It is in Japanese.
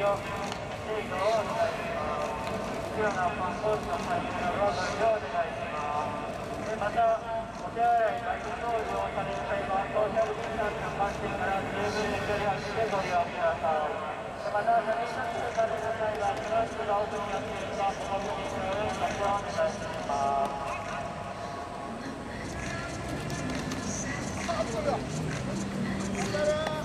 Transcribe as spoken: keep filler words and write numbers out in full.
を制御をお願いします。必要なパンコースの配布などはご利用お願いします。でまた、お手洗い、外部掃除をされる際は、ソーシャルディスタンスの観点から十分に距離を空けてご利用ください。でまた、写真撮影される際は、トラックが奥に寄っているか、ご確認の上にご利用お願いします。 あ、そうだ。